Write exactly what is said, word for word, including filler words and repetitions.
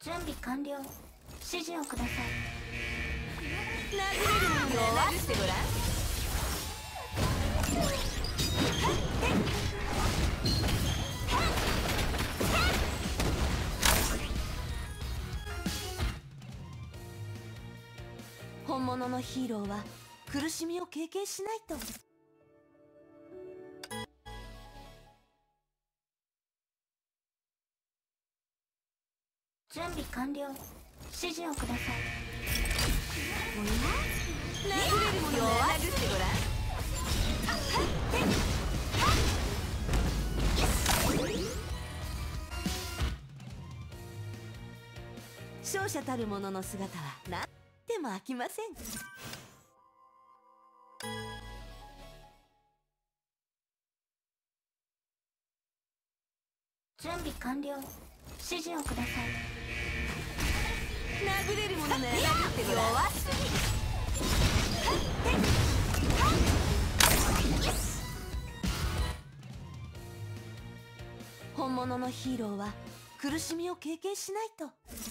準備完了。指示をください。 殴れるものなら殴ってごらん。本物のヒーローは苦しみを経験しないと。 準備完了。指示をください。 殴れるものなら殴ってごらん。勝者たる者の姿は何でも飽きません。 準備完了。指示をください。 殴れるものなら殴ってごらん。弱すぎ。本物のヒーローは苦しみを経験しないと。